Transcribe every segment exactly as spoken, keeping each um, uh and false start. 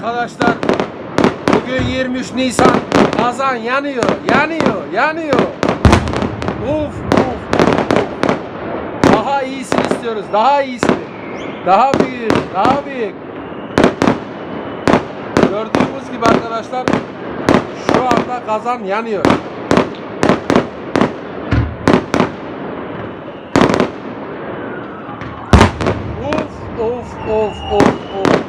Arkadaşlar bugün yirmi üç Nisan, kazan yanıyor, yanıyor, yanıyor. Uf, uf, uf. Daha iyisini istiyoruz, daha iyisini. Daha büyük, daha büyük. Gördüğümüz gibi arkadaşlar şu anda kazan yanıyor. Of, of, of, of, of.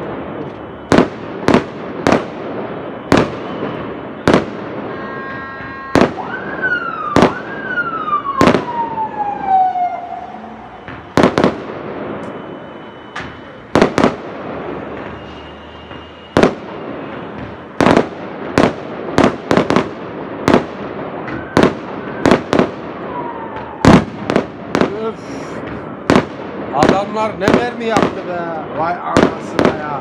Adamlar ne mermi yaptı be. Vay anasına ya.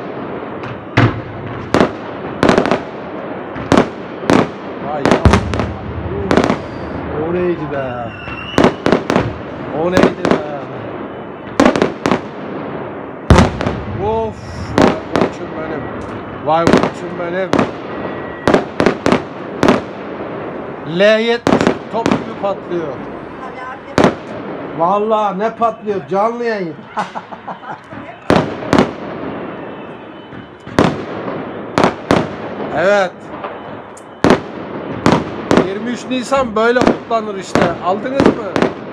Vay ya. O neydi be. O neydi be. Of. Vay koçum benim. Vay koçum benim. L yetmiş top gibi patlıyor. Vallahi ne patlıyor, canlı yayın. Evet. yirmi üç Nisan böyle kutlanır işte. Aldınız mı?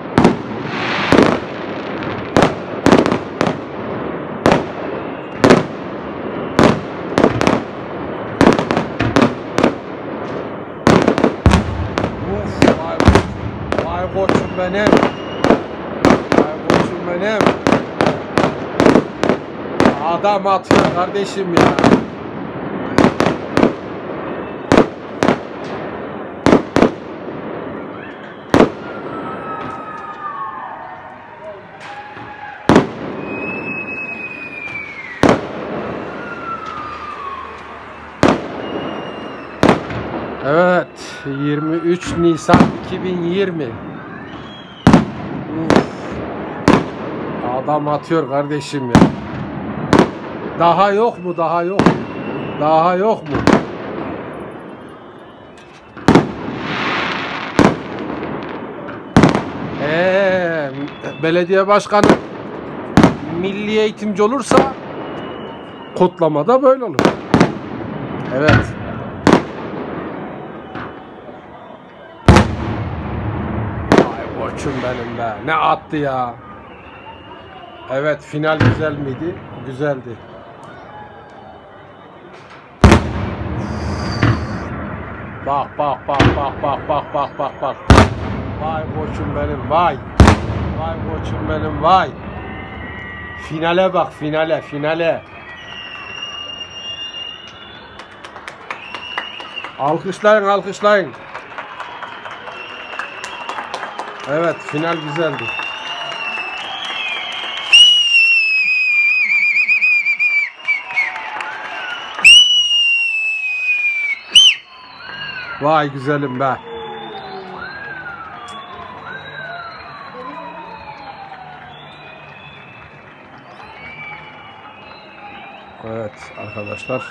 Uf, vay, vay koçum benim. Benim. Adam atıyor kardeşim ya. Evet, yirmi üç Nisan iki bin yirmi. Adam atıyor kardeşim ya. Daha yok mu? Daha yok mu? Daha yok mu? Ee, belediye başkanı milli eğitimci olursa kutlamada böyle olur. Evet. Ay koçum benim be. Ne attı ya. Evet, final güzel miydi? Güzeldi. Bak bak bak bak bak bak bak bak bak. Vay koçum benim vay. Vay koçum benim vay. Finale bak, finale finale. Alkışlayın, alkışlayın. Evet, final güzeldi. Vay güzelim be. Evet arkadaşlar.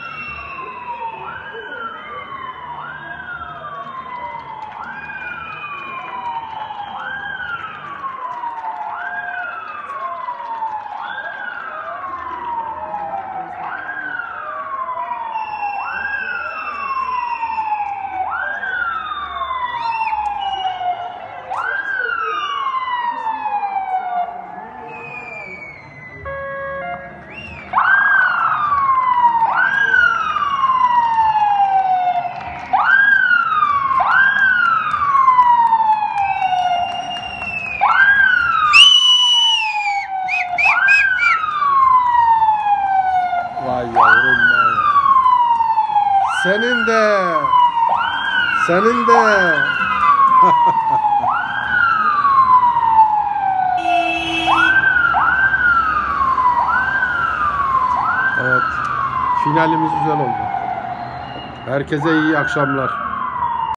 Senin de. Senin de. Evet. Finalimiz güzel oldu. Herkese iyi akşamlar.